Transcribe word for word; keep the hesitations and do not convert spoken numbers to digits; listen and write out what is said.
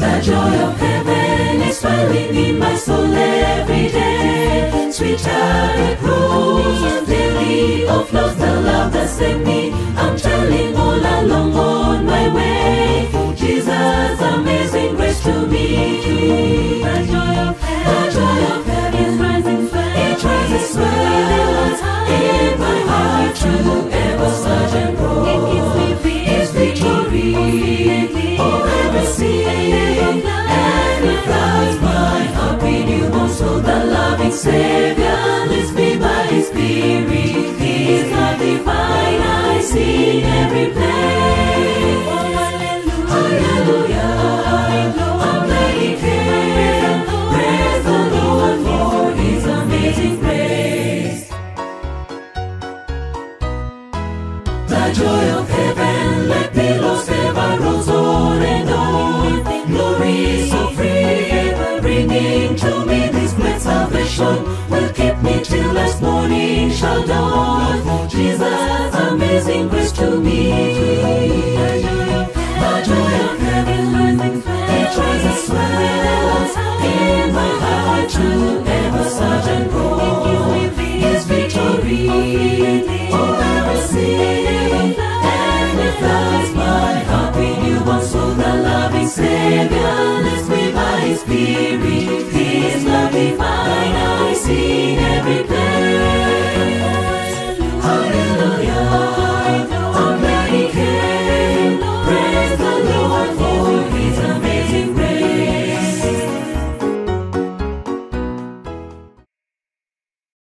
The joy of heaven is swelling in my soul every day. Sweeter it grows, daily overflows the love that saved me. I'm telling all along on my way, Jesus' amazing grace to me. The joy of heaven, the joy of heaven is rising, swelling, it rises, swelling in my heart to ever surge and grow. It gives me peace, victory, oh every sin, and it floods my heart with newborn soul. The loving Savior leads me by His Spirit. His love divine I see in every place. Oh, hallelujah, hallelujah, I'm laying here. Praise the Lord for His amazing grace. The joy of heaven, like pillows ever rolls on and on. Glory so free, bringing to me this great salvation. Will keep me till last morning shall dawn. Jesus' amazing grace.